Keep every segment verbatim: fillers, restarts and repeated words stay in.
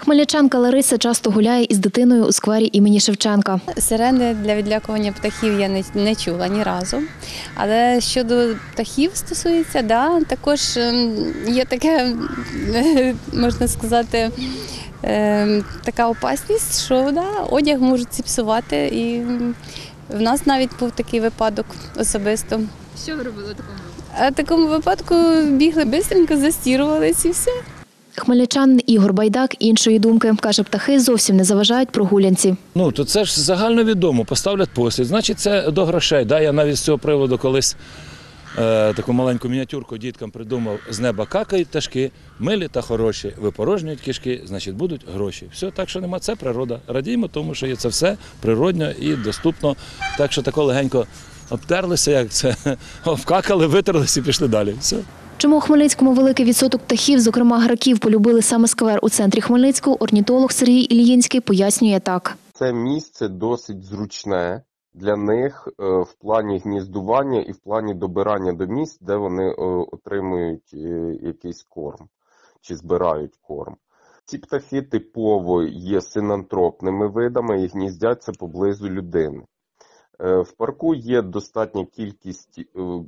Хмельничанка Лариса часто гуляє із дитиною у сквері імені Шевченка. Сирени для відлякування птахів я не, не чула ні разу. Але щодо птахів стосується, да, також є таке, можна сказати, така опасність, що да, одяг можуть зіпсувати. І в нас навіть був такий випадок особисто. Що ви робили в такому випадку? А в такому випадку бігли швидко, застірувались і все. Хмельничанин Ігор Байдак іншої думки. Каже, птахи зовсім не заважають прогулянці. Ну, то це ж загальновідомо, поставлять послід, значить це до грошей. Да, я навіть з цього приводу колись е, таку маленьку мініатюрку діткам придумав: з неба какають пташки, милі та хороші, випорожнюють кишки, значить будуть гроші. Все, так що нема, це природа. Радіємо тому, що є це все природньо і доступно. Так що тако легенько обтерлися, як це, обкакали, витерлися і пішли далі. Все. Чому у Хмельницькому великий відсоток птахів, зокрема граків, полюбили саме сквер у центрі Хмельницького, орнітолог Сергій Ільїнський пояснює так. Це місце досить зручне для них в плані гніздування і в плані добирання до місць, де вони отримують якийсь корм чи збирають корм. Ці птахи типово є синантропними видами і гніздяться поблизу людини. В парку є достатня кількість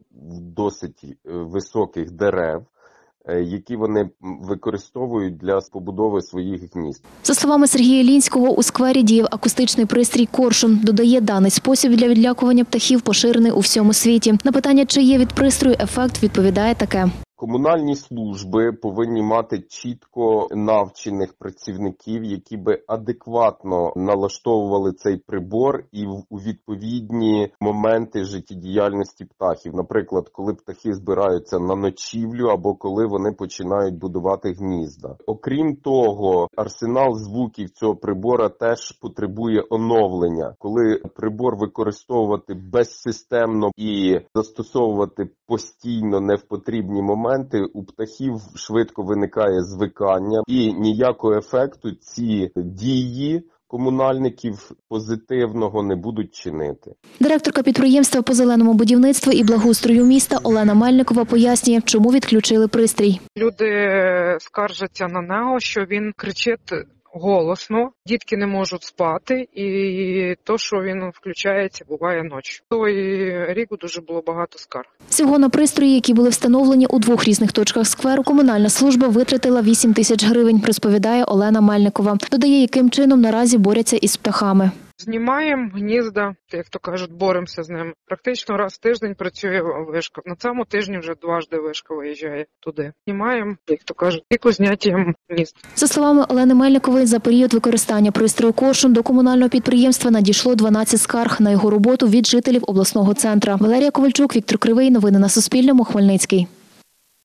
досить високих дерев, які вони використовують для побудови своїх гнізд. За словами Сергія Іллінського, у сквері діяв акустичний пристрій «Коршун». Додає, даний спосіб для відлякування птахів поширений у всьому світі. На питання, чи є від пристрою ефект, відповідає таке. Комунальні служби повинні мати чітко навчених працівників, які би адекватно налаштовували цей прибор і у відповідні моменти життєдіяльності птахів. Наприклад, коли птахи збираються на ночівлю або коли вони починають будувати гнізда. Окрім того, арсенал звуків цього прибора теж потребує оновлення. Коли прибор використовувати безсистемно і застосовувати постійно не в потрібні моменти, у птахів швидко виникає звикання і ніякого ефекту ці дії комунальників позитивного не будуть чинити. Директорка підприємства по зеленому будівництву і благоустрою міста Олена Мельникова пояснює, чому відключили пристрій. Люди скаржаться на нього, що він кричить голосно, дітки не можуть спати, і то, що він включається, буває ночі. Той рік дуже було багато скарг. Всього на пристрої, які були встановлені у двох різних точках скверу, комунальна служба витратила вісім тисяч гривень, розповідає Олена Мельникова. Додає, яким чином наразі борються із птахами. Знімаємо гнізда, як то кажуть, боремося з ними. Практично раз в тиждень працює вишка. На цьому тижні вже дважди вишка виїжджає туди. Знімаємо, як то кажуть, тільки зняттям гнізд. За словами Олени Мельникової, за період використання пристрою «Коршун» до комунального підприємства надійшло дванадцять скарг на його роботу від жителів обласного центру. Валерія Ковальчук, Віктор Кривий. Новини на Суспільному. Хмельницький.